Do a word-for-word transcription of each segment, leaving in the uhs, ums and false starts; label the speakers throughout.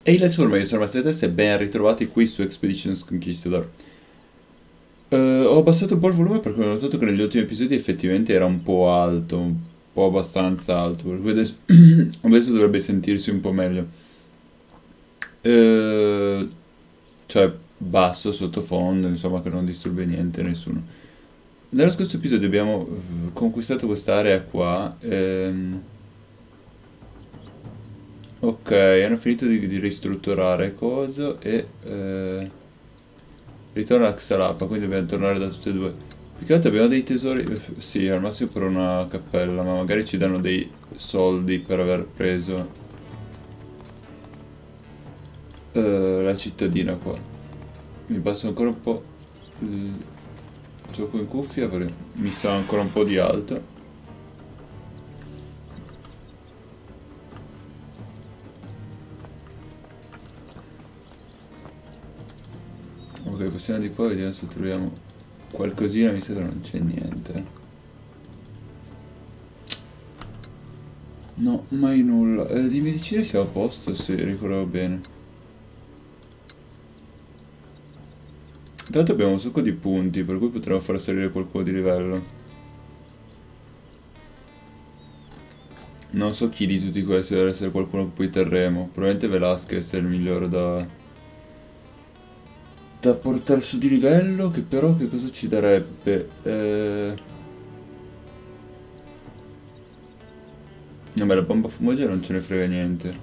Speaker 1: Ehi la ciurma, io sono Master e ben ritrovati qui su Expeditions Conquistador. Eh, ho abbassato un po' il volume perché ho notato che negli ultimi episodi effettivamente era un po' alto, un po' abbastanza alto, per cui adesso, adesso dovrebbe sentirsi un po' meglio. Eh, cioè basso, sottofondo, insomma che non disturbi niente, nessuno. Nello scorso episodio abbiamo eh, conquistato quest'area qua. ehm, ok, hanno finito di, di ristrutturare cosa e... eh, ritorna a Xalapa, quindi dobbiamo tornare da tutte e due. Più che altro abbiamo dei tesori, eh, sì, al massimo per una cappella, ma magari ci danno dei soldi per aver preso eh, la cittadina qua. Mi passa ancora un po' il gioco in cuffia perché mi sa ancora un po' di alto. Ok, passiamo di qua, vediamo se troviamo qualcosina, mi sa che non c'è niente. No, mai nulla. Eh, di medicina siamo a posto, se ricordo bene. Intanto abbiamo un sacco di punti, per cui potremmo far salire qualcuno di livello. Non so chi di tutti questi deve essere qualcuno che poi terremo. Probabilmente Velasquez è il migliore da, da portare su di livello, che però che cosa ci darebbe? Eh... Vabbè, la bomba fumogena non ce ne frega niente.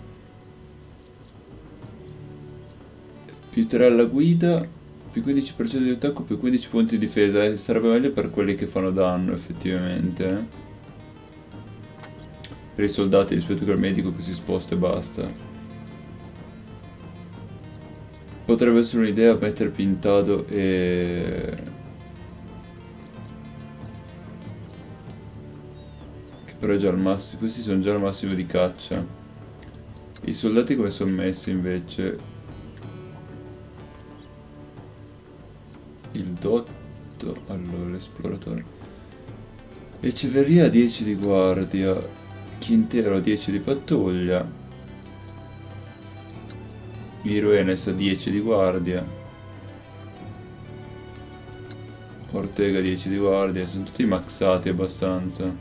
Speaker 1: Più tre alla guida, più quindici per cento di attacco, più quindici punti di difesa. Eh, sarebbe meglio per quelli che fanno danno, effettivamente. Eh. Per i soldati rispetto al medico che si sposta e basta. Potrebbe essere un'idea mettere Pintado e... che però è già al massimo. Questi sono già al massimo di caccia. I soldati come sono messi invece? Il dotto, allora l'esploratore. Eceveria dieci di guardia, Quintero dieci di pattuglia, Iruenes a dieci di guardia, Ortega dieci di guardia, sono tutti maxati abbastanza.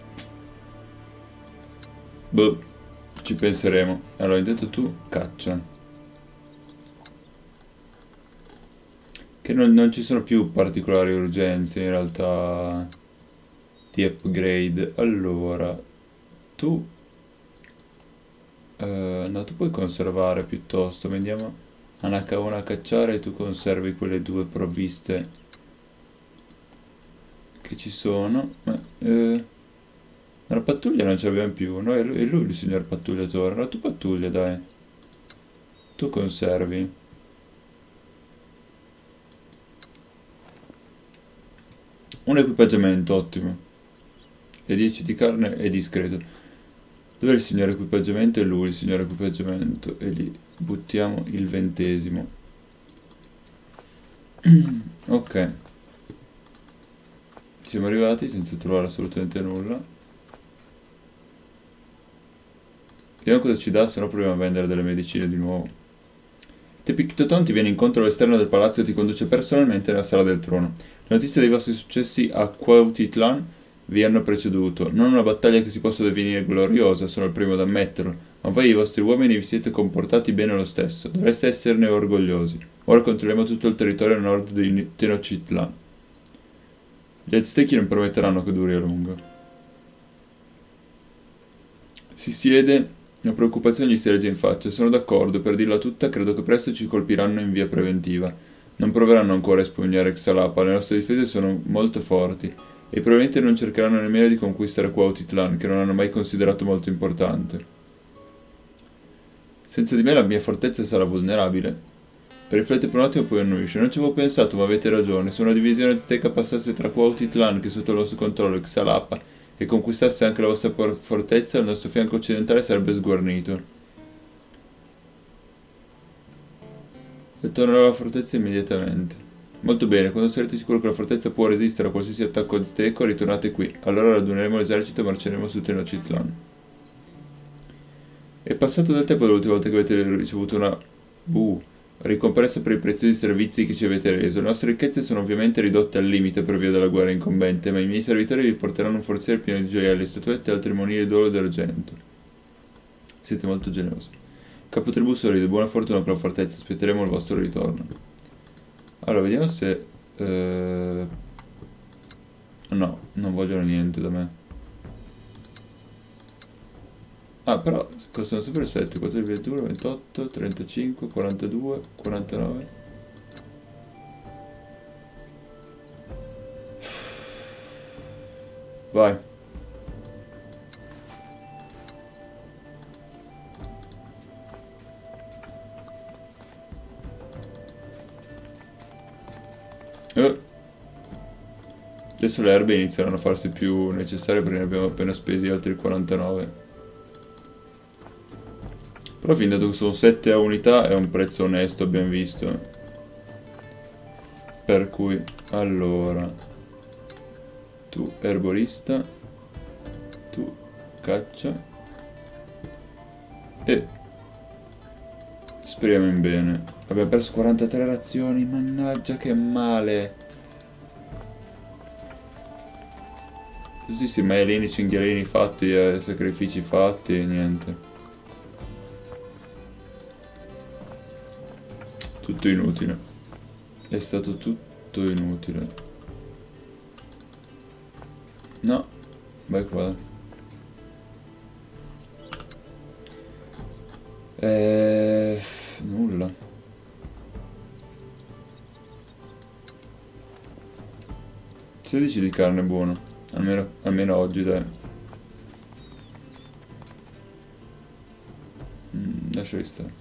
Speaker 1: Boh, ci penseremo. Allora, intanto tu caccia. Che non, non ci sono più particolari urgenze in realtà di upgrade. Allora, tu... eh, no, tu puoi conservare piuttosto. Vendiamo a H uno a cacciare e tu conservi quelle due provviste che ci sono. Ma, eh, la pattuglia non ce l'abbiamo più, no? È lui, è lui il signor pattugliatore. No, tu pattuglia, dai. Tu conservi. Un equipaggiamento, ottimo. E dieci di carne è discreto. Dov'è il signor equipaggiamento? È lui il signor equipaggiamento. E gli buttiamo il ventesimo. Ok. Siamo arrivati senza trovare assolutamente nulla. Vediamo cosa ci dà, se no proviamo a vendere delle medicine di nuovo. Tepictoton ti viene incontro all'esterno del palazzo e ti conduce personalmente nella sala del trono. Le notizie dei vostri successi a Cuautitlan vi hanno preceduto. Non una battaglia che si possa definire gloriosa, sono il primo ad ammetterlo, ma voi e i vostri uomini vi siete comportati bene lo stesso. Dovreste esserne orgogliosi. Ora controlliamo tutto il territorio a nord di Tenochtitlan. Gli Aztechi non prometteranno che duri a lungo. Si siede. La preoccupazione gli si legge in faccia. Sono d'accordo, per dirla tutta, credo che presto ci colpiranno in via preventiva. Non proveranno ancora a espugnare Xalapa, le nostre difese sono molto forti, e probabilmente non cercheranno nemmeno di conquistare Cuautitlan, che non hanno mai considerato molto importante. Senza di me la mia fortezza sarà vulnerabile. Riflette per un attimo e poi annuisce. Non ci avevo pensato, ma avete ragione. Se una divisione azteca passasse tra Cuautitlan, che è sotto il vostro controllo, e Xalapa, e conquistasse anche la vostra fortezza, il nostro fianco occidentale sarebbe sguarnito. E tornerò alla fortezza immediatamente. Molto bene, quando sarete sicuri che la fortezza può resistere a qualsiasi attacco azteco, ritornate qui. Allora raduneremo l'esercito e marceremo su Tenochtitlan. È passato del tempo dall'ultima volta che avete ricevuto una... Buh. Ricompensa per i preziosi servizi che ci avete reso. Le nostre ricchezze sono ovviamente ridotte al limite per via della guerra incombente, ma i miei servitori vi porteranno un forziere pieno di gioielli, statuette e altri monili d'oro e d'argento. Siete molto generosi. Capotribù sorride, buona fortuna per la fortezza, aspetteremo il vostro ritorno. Allora, vediamo se... Eh... No, non vogliono niente da me. Ah, però costano sempre sette, quattro, ventidue, ventotto, trentacinque, quarantadue, quarantanove. Vai. Eh. Adesso le erbe inizieranno a farsi più necessarie perché ne abbiamo appena spesi altri quarantanove. Però fin dato che sono sette a unità è un prezzo onesto, abbiamo visto. Per cui, allora, tu erborista, tu caccia e speriamo in bene. Abbiamo perso quarantatré razioni, mannaggia che male. Tutti questi maialini, cinghialini fatti, eh, sacrifici fatti e niente. Tutto inutile. È stato tutto inutile. No, vai qua. Eh, nulla. sedici di carne buono. Almeno, almeno oggi, dai. Mm, lasciali stare.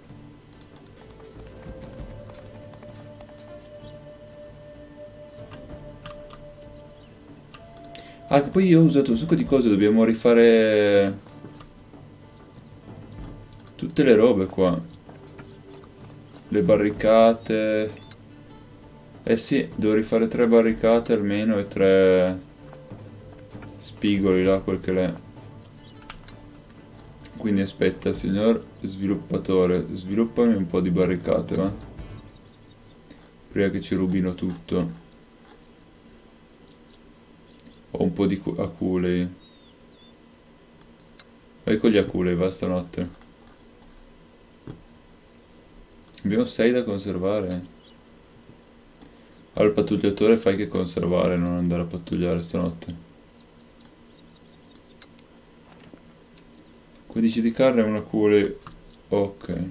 Speaker 1: Ah, che poi io ho usato un sacco di cose, dobbiamo rifare tutte le robe qua. Le barricate. Eh sì, devo rifare tre barricate almeno e tre spigoli là, quel che l'è. Quindi aspetta, signor sviluppatore, sviluppami un po' di barricate, va? Prima che ci rubino tutto. Ho un po' di aculei. Vai con gli aculei, va stanotte. Abbiamo sei da conservare. Allora il pattugliatore fai che conservare, non andare a pattugliare stanotte. quindici di carne e un acule. Ok.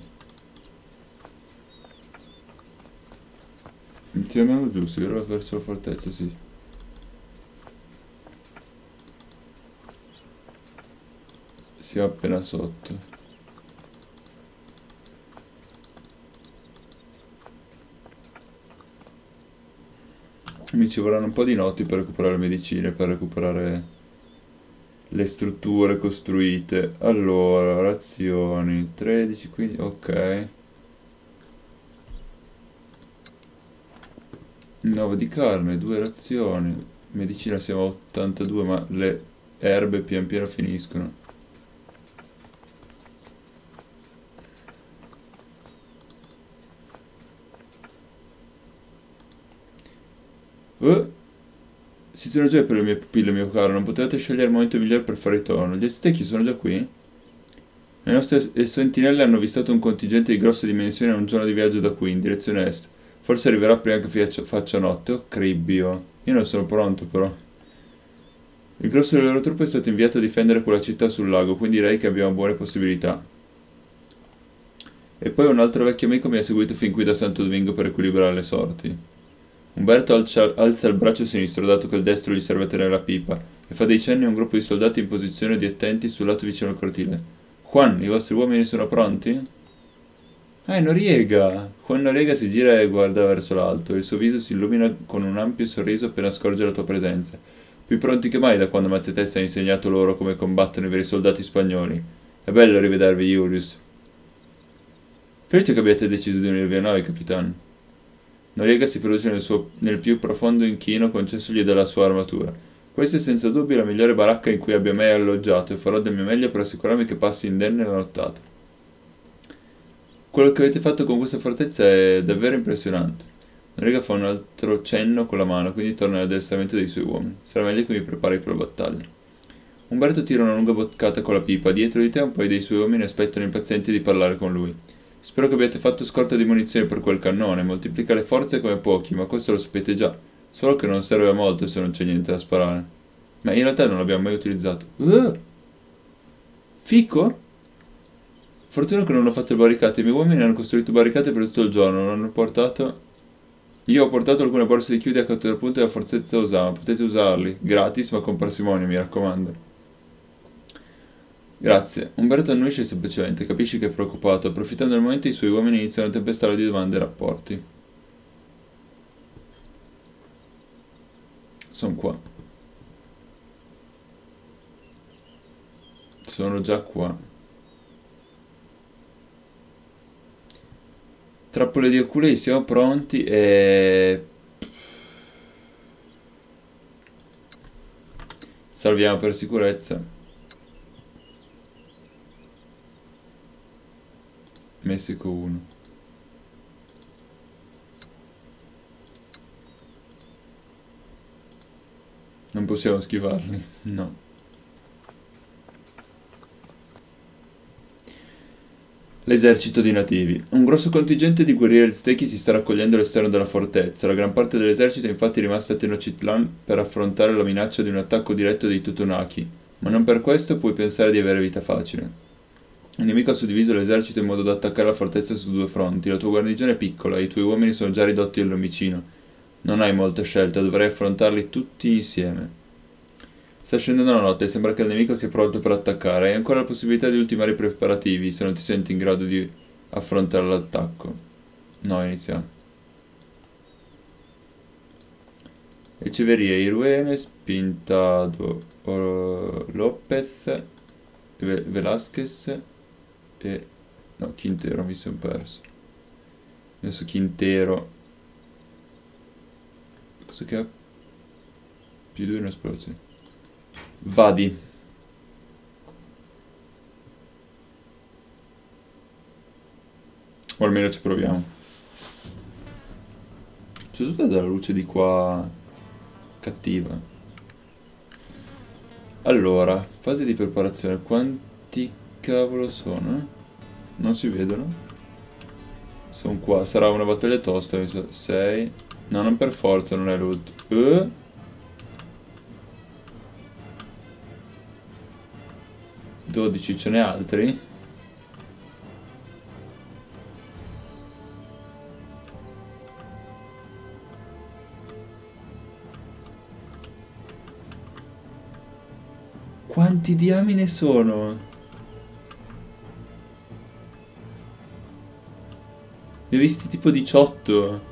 Speaker 1: Ti andando giusto, io verso la fortezza, sì. Siamo appena sotto. Mi ci vorranno un po' di notti per recuperare le medicine, per recuperare le strutture costruite. Allora, razioni, tredici, quindi, ok. nove di carne, due razioni. Medicina siamo a ottantadue, ma le erbe pian piano finiscono. Oh. Si sono già per le mie pupille, mio caro, non potevate scegliere il momento migliore per fare ritorno. Gli aztechi sono già qui? Le nostre sentinelle hanno avvistato un contingente di grosse dimensioni a un giorno di viaggio da qui, in direzione est. Forse arriverà prima che faccia notte. Oh, cribbio. Io non sono pronto, però. Il grosso delle loro truppe è stato inviato a difendere quella città sul lago, quindi direi che abbiamo buone possibilità. E poi un altro vecchio amico mi ha seguito fin qui da Santo Domingo per equilibrare le sorti. Umberto alza, alza il braccio sinistro, dato che il destro gli serve a tenere la pipa, e fa dei cenni a un gruppo di soldati in posizione di attenti sul lato vicino al cortile. Juan, i vostri uomini sono pronti? Ah, è Noriega! Juan Noriega si gira e guarda verso l'alto, il suo viso si illumina con un ampio sorriso appena scorge la tua presenza. Più pronti che mai da quando Mazzetesta ha insegnato loro come combattono i veri soldati spagnoli. È bello rivedervi, Julius. Felice che abbiate deciso di unirvi a noi, capitano. Noriega si produce nel, suo, nel più profondo inchino concessogli dalla sua armatura. Questa è senza dubbio la migliore baracca in cui abbia mai alloggiato e farò del mio meglio per assicurarmi che passi indenne la nottata. Quello che avete fatto con questa fortezza è davvero impressionante. Noriga fa un altro cenno con la mano, quindi torna all'addestramento dei suoi uomini. Sarà meglio che mi prepari per la battaglia. Umberto tira una lunga boccata con la pipa. Dietro di te un paio dei suoi uomini aspettano impazienti di parlare con lui. Spero che abbiate fatto scorta di munizioni per quel cannone. Moltiplica le forze come pochi, ma questo lo sapete già. Solo che non serve a molto se non c'è niente da sparare. Ma in realtà non l'abbiamo mai utilizzato. Uh! Fico? Fortuna che non ho fatto le barricate. I miei uomini hanno costruito barricate per tutto il giorno. Non hanno portato... Io ho portato alcune borse di chiodi a contrappunto della fortezza Osama. Potete usarli. Gratis, ma con parsimonia, mi raccomando. Grazie. Umberto annuisce semplicemente. Capisci che è preoccupato. Approfittando del momento i suoi uomini iniziano a tempestare di domande e rapporti. Sono qua. Sono già qua. Trappole di Oculei, siamo pronti e... Salviamo per sicurezza. Messico uno. Non possiamo schivarli, no. L'esercito di nativi. Un grosso contingente di guerrieri aztechi si sta raccogliendo all'esterno della fortezza. La gran parte dell'esercito è infatti rimasta a Tenochtitlan per affrontare la minaccia di un attacco diretto dei Totonaki, ma non per questo puoi pensare di avere vita facile. Il nemico ha suddiviso l'esercito in modo da attaccare la fortezza su due fronti. La tua guarnigione è piccola e i tuoi uomini sono già ridotti al lumicino. Non hai molta scelta, dovrai affrontarli tutti insieme. Sta scendendo la notte e sembra che il nemico sia pronto per attaccare. Hai ancora la possibilità di ultimare i preparativi se non ti senti in grado di affrontare l'attacco. No, iniziamo. Echeverria, Iruenes, Pintado, Lopez, Velasquez e... no, Quintero, mi sono perso. Adesso Quintero. Cosa che ha? Più due in esplorazione. Vadi. O almeno ci proviamo. C'è tutta della luce di qua cattiva. Allora, fase di preparazione. Quanti cavolo sono? Non si vedono? Sono qua. Sarà una battaglia tosta, mi sa. sei. No, non per forza, non è l'ultimo. Uh. dodici, ce n'è altri? Quanti diamine sono? Ne ho visti tipo diciotto.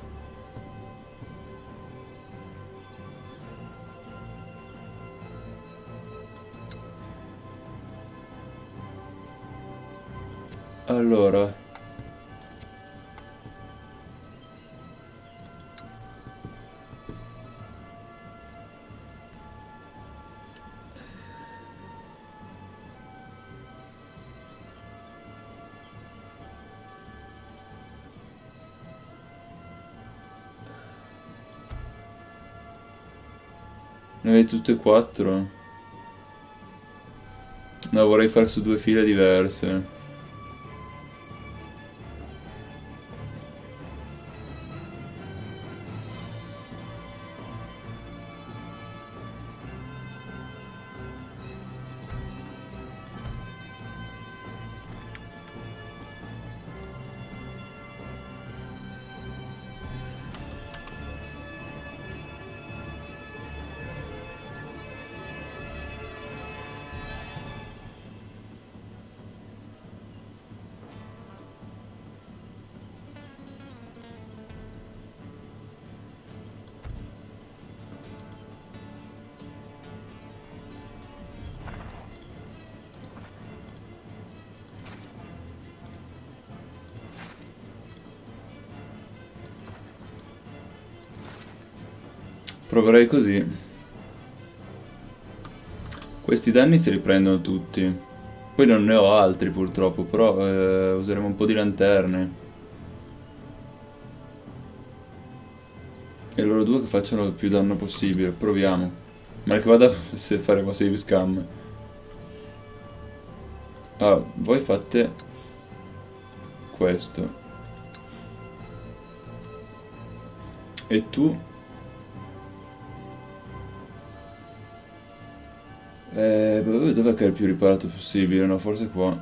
Speaker 1: Allora. Ne avevi tutte e quattro? No, vorrei fare su due file diverse. Proverei così. Questi danni se li prendono tutti. Poi non ne ho altri purtroppo, però eh, useremo un po' di lanterne. E loro due che facciano il più danno possibile, proviamo. Ma che vada se faremo save scam. Ah, voi fate questo. E tu? Eh, boh, dov'è che è il più riparato possibile? No, forse qua.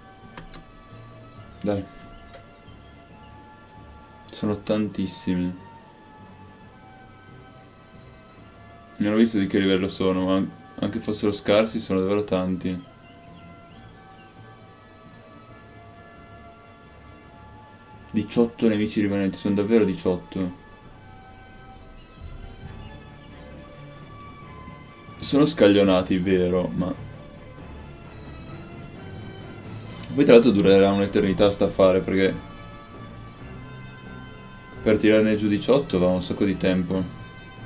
Speaker 1: Dai. Sono tantissimi. Non ho visto di che livello sono, ma anche fossero scarsi sono davvero tanti. diciotto nemici rimanenti, sono davvero diciotto. Sono scaglionati, vero, ma... Poi tra l'altro durerà un'eternità sta affare, perché... Per tirarne giù diciotto va un sacco di tempo.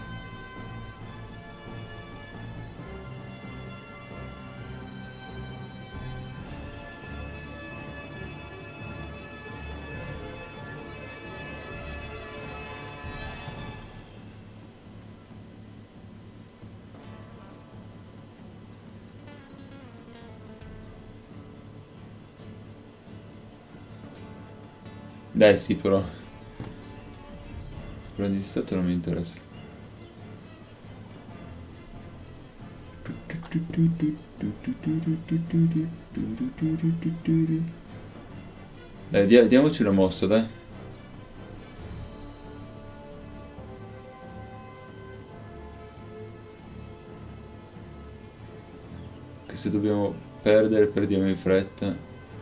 Speaker 1: Dai sì però. Quello di stato non mi interessa. Dai, dia- diamoci una mossa, dai. Che se dobbiamo perdere, perdiamo in fretta.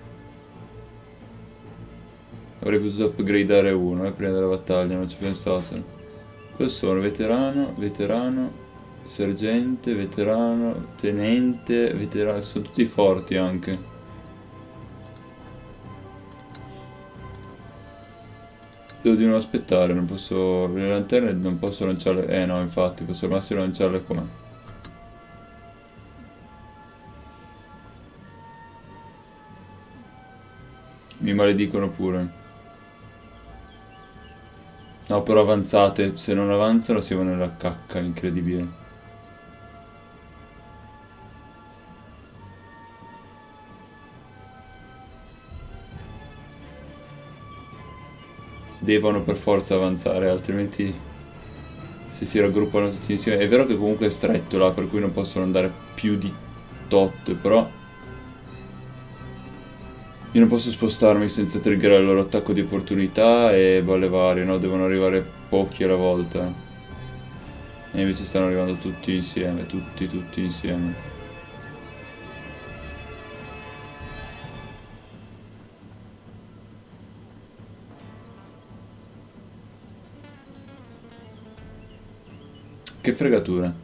Speaker 1: Avrei potuto upgradare uno eh, prima della battaglia, non ci ho pensato. Cosa sono? Veterano, veterano, sergente, veterano, tenente, veterano, sono tutti forti anche. Devo di non aspettare, non posso... Le lanterne non posso lanciarle... Eh no, infatti, posso al massimo lanciarle qua. Mi maledicono pure. No, però avanzate, se non avanzano siamo nella cacca, incredibile. Devono per forza avanzare, altrimenti se si raggruppano tutti insieme... È vero che comunque è stretto là, per cui non possono andare più di tot, però... Io non posso spostarmi senza triggerare il loro attacco di opportunità e balle varie, no? Devono arrivare pochi alla volta. E invece stanno arrivando tutti insieme, tutti, tutti insieme. Che fregatura.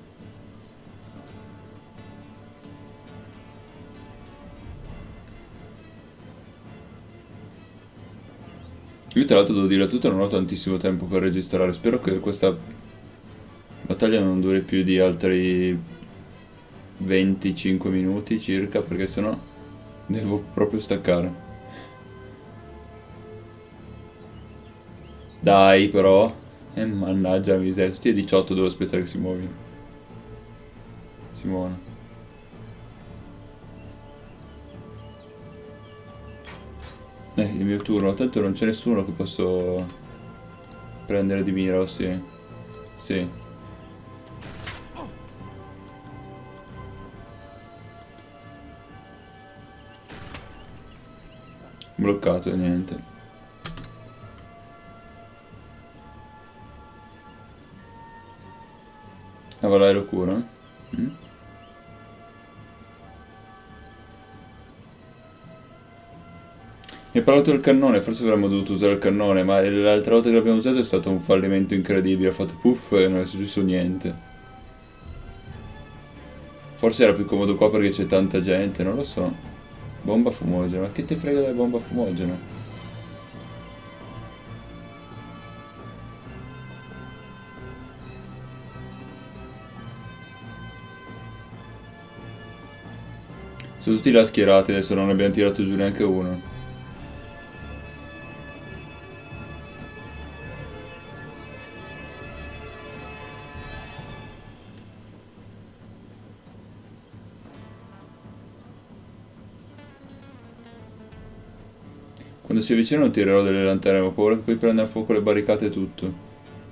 Speaker 1: Io tra l'altro devo dire tutto, non ho tantissimo tempo per registrare, spero che questa battaglia non duri più di altri venticinque minuti circa, perché sennò devo proprio staccare. Dai però, e eh, mannaggia la miseria, tutti e diciotto devo aspettare che si muovino. Si muovono. Eh, il mio turno, tanto non c'è nessuno che posso prendere di mira, o sì. Sì. Bloccato, niente. Ah, va là, lo curo? Mm? Mi hai parlato del cannone, forse avremmo dovuto usare il cannone, ma l'altra volta che l'abbiamo usato è stato un fallimento incredibile, ha fatto puff e non è successo niente. Forse era più comodo qua perché c'è tanta gente, non lo so. Bomba fumogena, ma che te frega della bomba fumogena? Sono tutti là schierati, adesso non abbiamo tirato giù neanche uno. Quando si avvicinano tirerò delle lanterne, ho paura che poi prenda a fuoco le barricate e tutto.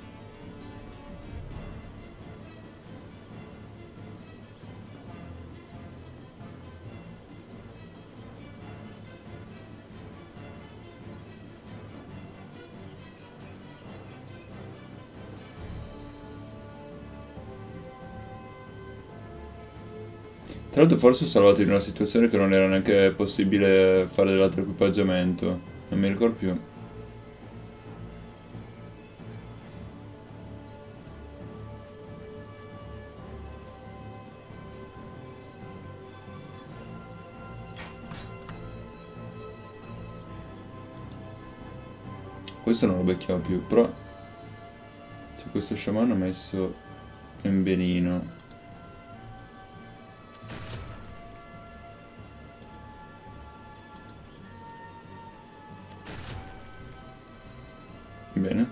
Speaker 1: Tra l'altro forse ho salvato in una situazione che non era neanche possibile fare dell'altro equipaggiamento. Non mi ricordo più. Questo non lo becchiamo più, però... Se questo sciamano ha messo un benino. Bene.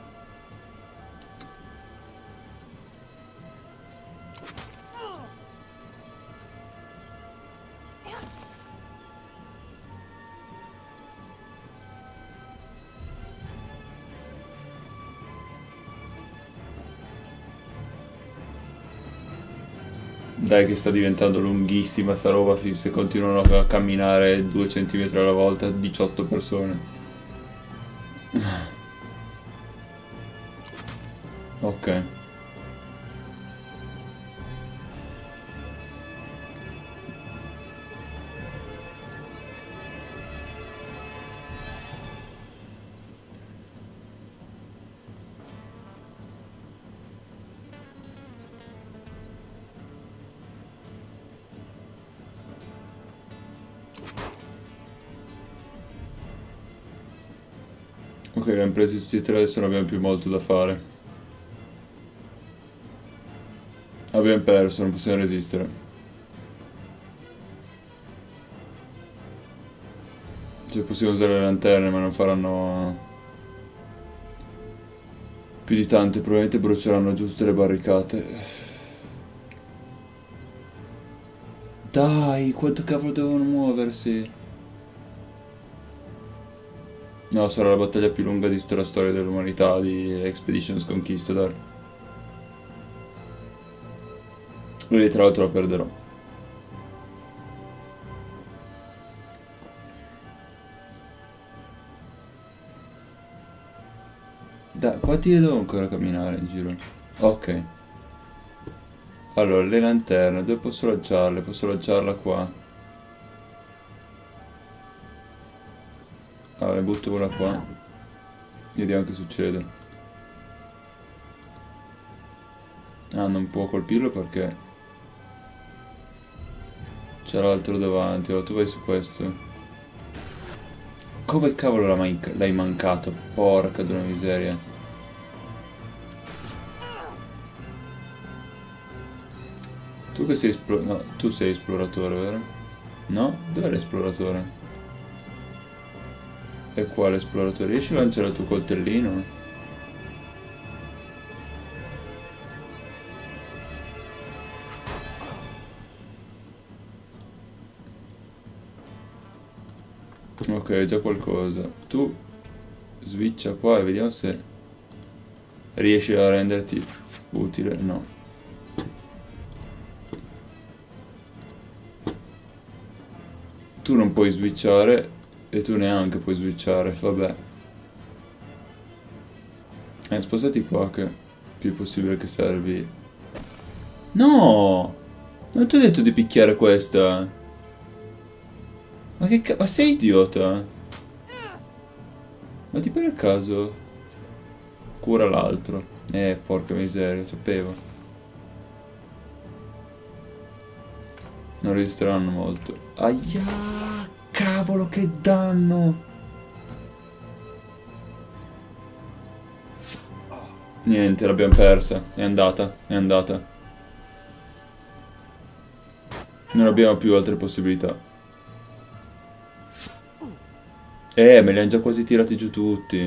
Speaker 1: Dai che sta diventando lunghissima sta roba se continuano a camminare due centimetri alla volta, diciotto persone. Ok. Ok, abbiamo presi tutti e tre, adesso non abbiamo più molto da fare. Abbiamo perso, non possiamo resistere. Cioè possiamo usare le lanterne ma non faranno più di tante, probabilmente bruceranno giù tutte le barricate. Dai, quanto cavolo devono muoversi? No, sarà la battaglia più lunga di tutta la storia dell'umanità di Expeditions Conquistador. E tra l'altro la perderò. Da quanti ne devo ancora camminare in giro? Ok. Allora, le lanterne, dove posso lanciarle? Posso lanciarla qua. Allora, ne butto una qua. Vediamo che succede. Ah, non può colpirlo perché c'è l'altro davanti. Oh, tu vai su questo. Come cavolo l'hai mancato? Porca di una miseria. Tu che sei esploratore... No, tu sei esploratore, vero? No? Dov'è l'esploratore? E qua l'esploratore. Riesci a lanciare il tuo coltellino? Ok, già qualcosa. Tu switcha qua e vediamo se riesci a renderti utile. No. Tu non puoi switchare e tu neanche puoi switchare, vabbè. Eh, spostati qua che è più possibile che servi. No! Non ti ho detto di picchiare questa. Ma che cazzo? Ma sei idiota? Ma ti per caso cura l'altro? Eh, porca miseria, sapevo. Non resisteranno molto. Aia, cavolo che danno! Niente, l'abbiamo persa. È andata, è andata. Non abbiamo più altre possibilità. Eh, me li hanno già quasi tirati giù tutti.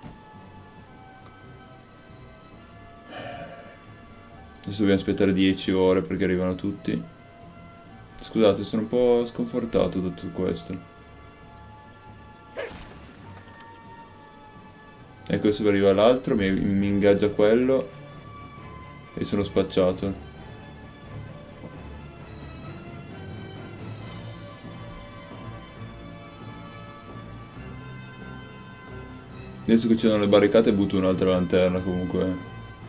Speaker 1: Adesso dobbiamo aspettare dieci ore perché arrivano tutti. Scusate, sono un po' sconfortato da tutto questo. Ecco, adesso arriva l'altro, mi, mi ingaggia quello e sono spacciato. Adesso che c'erano le barricate butto un'altra lanterna comunque.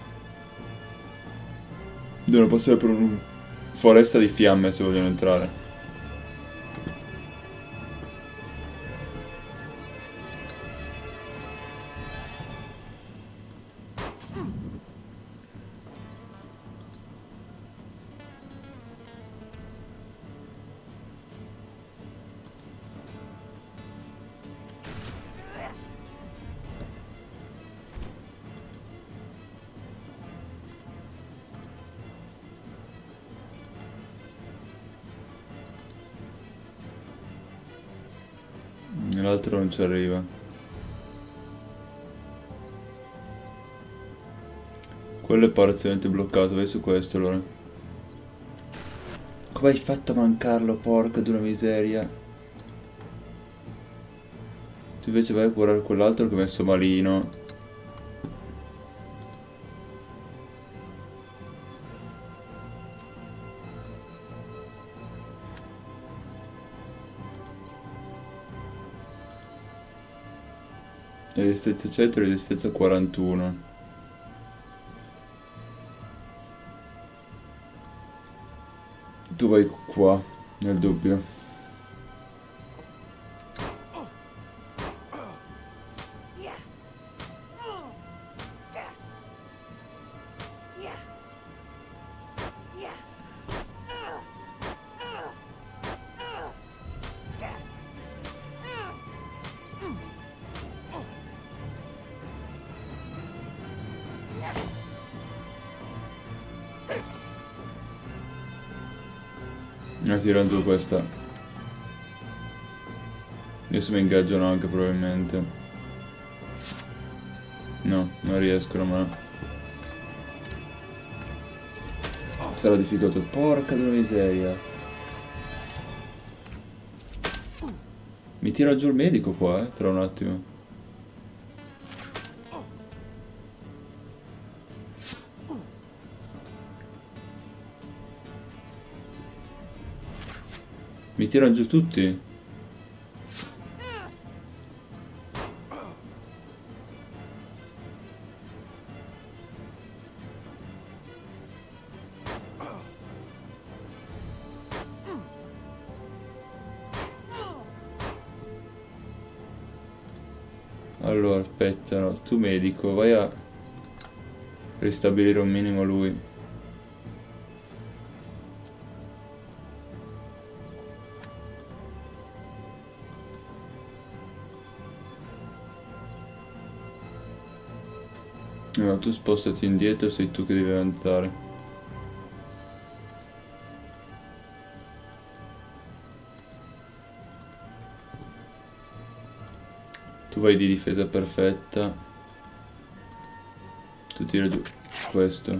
Speaker 1: Devono passare per una foresta di fiamme se vogliono entrare. L'altro non ci arriva. Quello è parzialmente bloccato, vai su questo allora. Come hai fatto a mancarlo, porca di una miseria? Tu invece vai a curare quell'altro che ho messo malino. Resistenza cento, resistenza quarantuno. Tu vai qua, nel dubbio. Ah, tirano giù questa. Adesso mi ingaggiano anche probabilmente. No, non riescono, ma sarà difficoltoso. Porca di una miseria. Mi tira giù il medico qua, eh, tra un attimo. Mi tirano giù tutti. Allora, aspetta, no. Tu medico, vai a ristabilire un minimo lui. No, tu spostati indietro, sei tu che devi avanzare. Tu vai di difesa perfetta. Tu tira giù questo.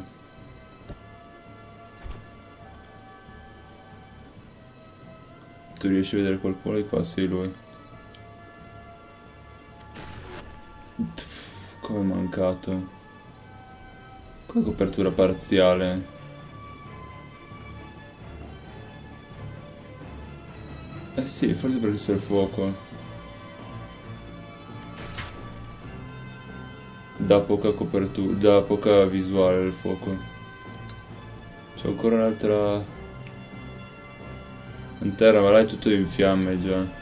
Speaker 1: Tu riesci a vedere qualcuno di qua? Sei lui. Come è mancato? Come copertura parziale? Eh sì, forse perché c'è il fuoco. Dà poca copertura, dà poca visuale il fuoco. C'è ancora un'altra lanterna, ma là è tutto in fiamme già.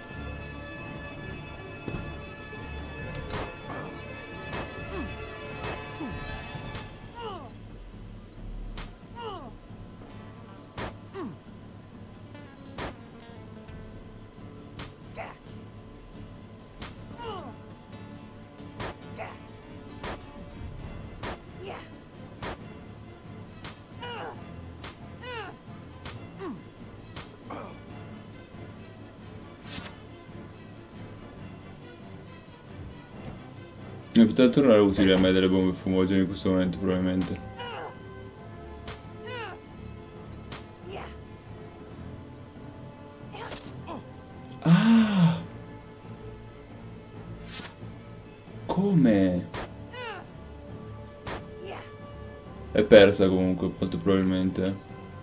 Speaker 1: Mi poteva tornare utile a me delle bombe fumogene in questo momento, probabilmente. Ah! Come? È persa comunque, molto probabilmente.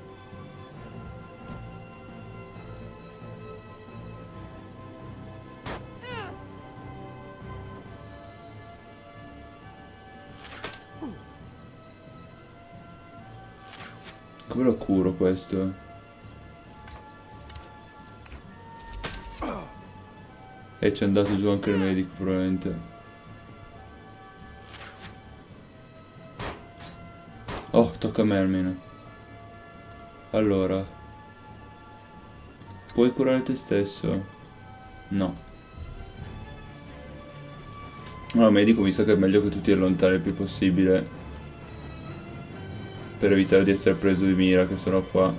Speaker 1: Come lo curo questo? E ci è andato giù anche il medico probabilmente. Oh, tocca a me almeno. Allora. Puoi curare te stesso? No. Allora, medico, mi sa che è meglio che tu ti allontani il più possibile. Per evitare di essere preso di mira, che sono qua.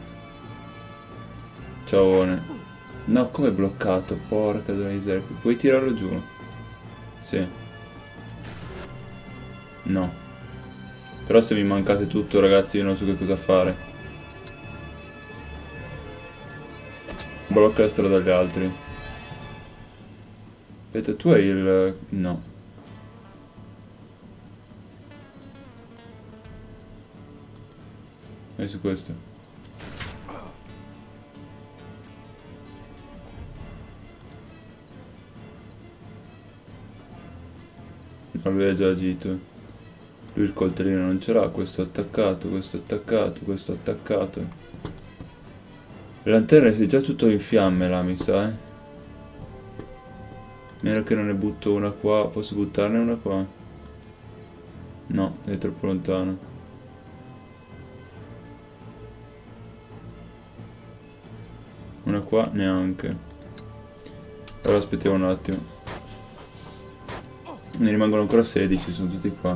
Speaker 1: Ciaone. No, come è bloccato? Porca della miseria. Puoi tirarlo giù? Sì. No. Però se mi mancate tutto, ragazzi, io non so che cosa fare. Blocca la strada agli altri. Aspetta, tu hai il... no. Vai su questo. Ma lui ha già agito. Lui il coltellino non ce l'ha, questo è attaccato, questo è attaccato, questo è attaccato. Le lanterne è già tutto in fiamme là, mi sa, eh. Meno che non ne butto una qua, posso buttarne una qua? No, è troppo lontano. Una qua neanche. Allora aspettiamo un attimo. Ne rimangono ancora sedici, sono tutti qua.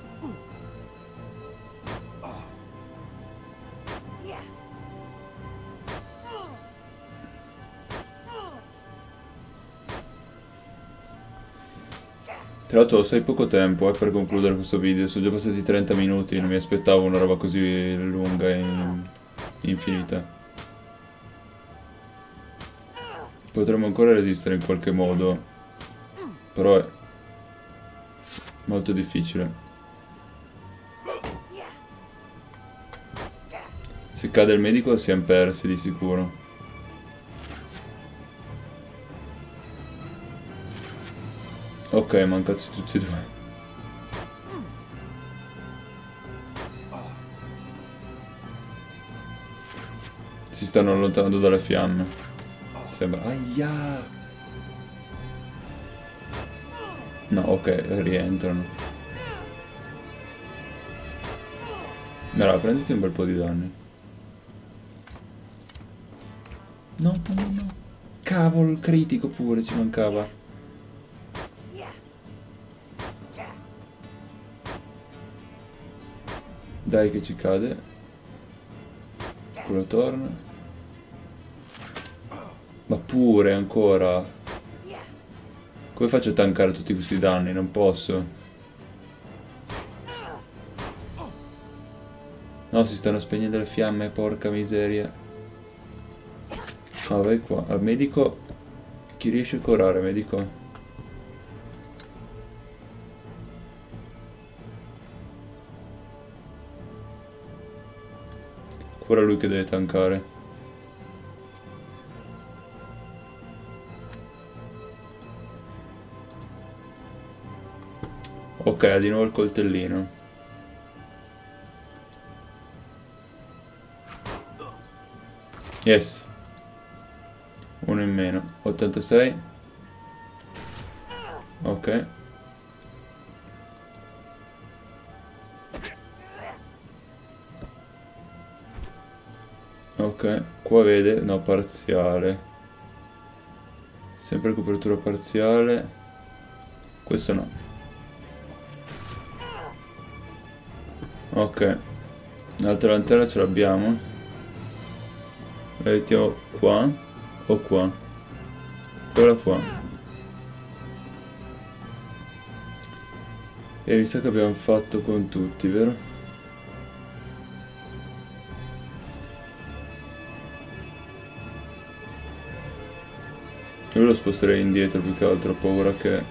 Speaker 1: Tra l'altro sai poco tempo eh, per concludere questo video, sono già passati trenta minuti, non mi aspettavo una roba così lunga e infinita. Potremmo ancora resistere in qualche modo, però è molto difficile. Se cade il medico siamo persi di sicuro. Ok, mancati tutti e due. Si stanno allontanando dalle fiamme. Sembra... Aia! No, ok, rientrano. Allora, prenditi un bel po' di danni. No, no, no, no. Cavolo, il critico pure, ci mancava. Dai che ci cade. Quello torna. Ma pure, ancora. Come faccio a tankare tutti questi danni? Non posso. No, si stanno spegnendo le fiamme, porca miseria. Ah, vai qua. Al medico... Chi riesce a curare, medico? Cura lui che deve tankare. Ok, ha di nuovo il coltellino. Yes. Uno in meno. ottantasei. Ok. Ok, qua vede, no, parziale. Sempre copertura parziale. Questo no. Ok, l'altra lanterna ce l'abbiamo. La mettiamo qua o qua? Quella qua. E mi sa che abbiamo fatto con tutti, vero? Io lo sposterei indietro più che altro, ho paura che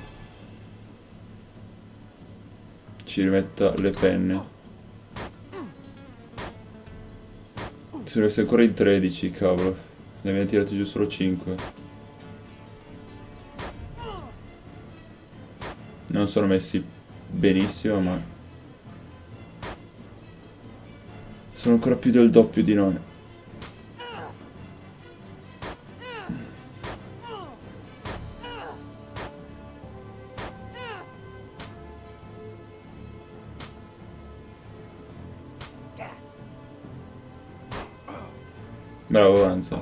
Speaker 1: ci rimetta le penne. Sono rimasti ancora in tredici, cavolo. Ne abbiamo tirati giù solo cinque. Non sono messi benissimo, ma sono ancora più del doppio di noi. Bravo, avanza.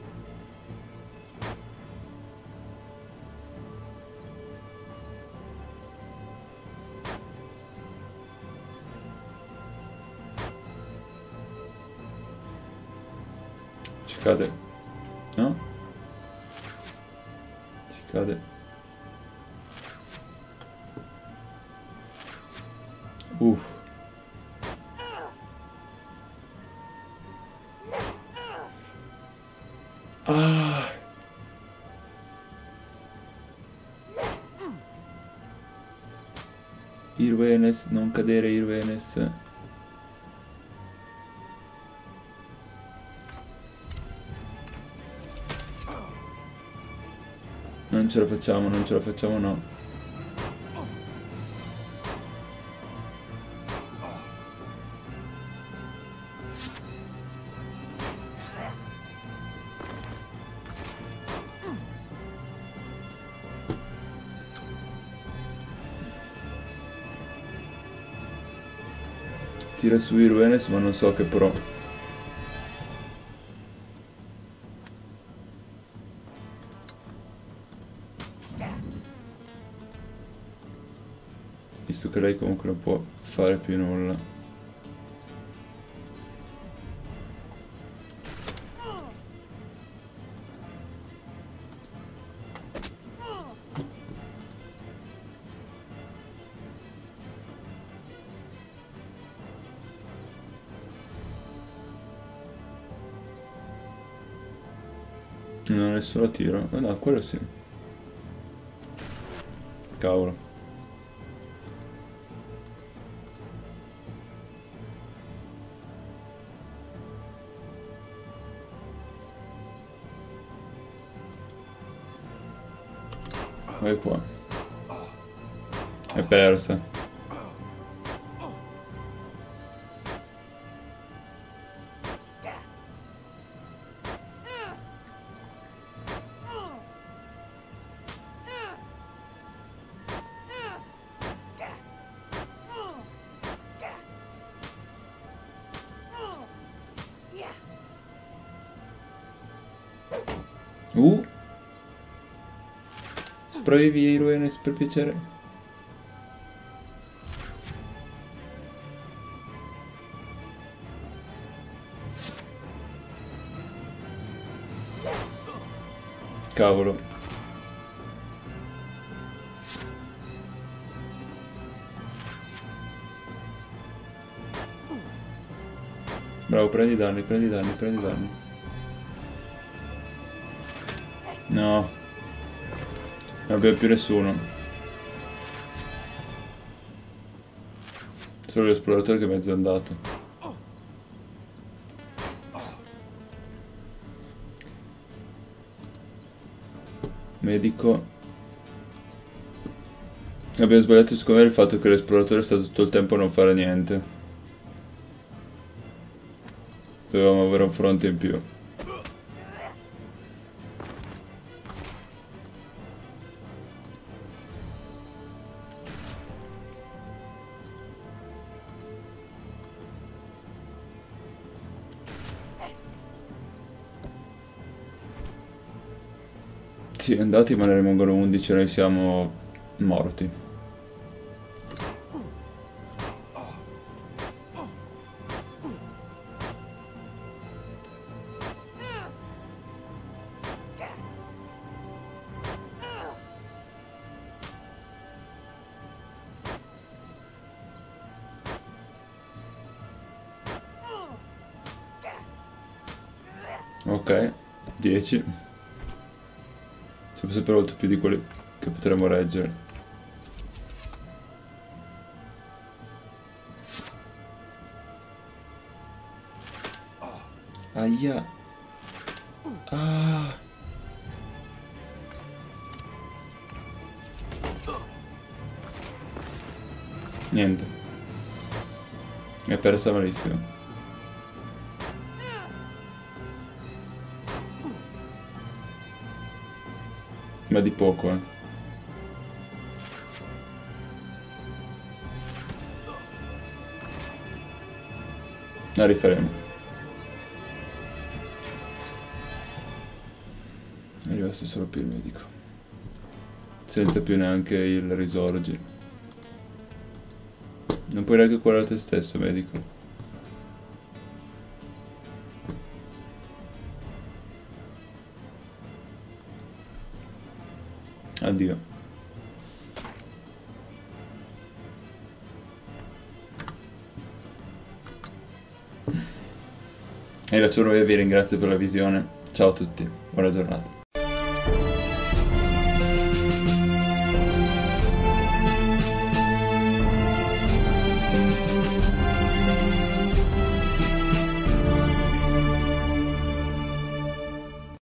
Speaker 1: Ci cade. No? Ci cade. Uff. Ah. Irwenes, non cadere Irwenes. Non ce la facciamo, non ce la facciamo, no. Tira su Irwenes, ma non so che pro. Visto che lei comunque non può fare più nulla. Non è solo tiro. Ah, no, quello sì. Cavolo. Vai qua. È persa. Uh! Spray via Irwenes per piacere. Cavolo. Bravo, prendi danni, prendi danni, prendi danni. No. Non abbiamo più nessuno. Solo l'esploratore che è mezzo andato. Medico. Abbiamo sbagliato secondo me il fatto che l'esploratore è stato tutto il tempo a non fare niente. Dovevamo avere un fronte in più. Sì, andati, ma ne rimangono undici, noi siamo morti. Ok, dieci. Siamo sempre molto più di quelli che potremmo reggere. Aia. Ah. Niente. È persa malissimo. Ma di poco, eh. La rifaremo. Arrivasse solo più il medico. Senza più neanche il risorgi. Non puoi neanche curare te stesso, medico. Addio. E la Cioroia vi ringrazio per la visione. Ciao a tutti, buona giornata.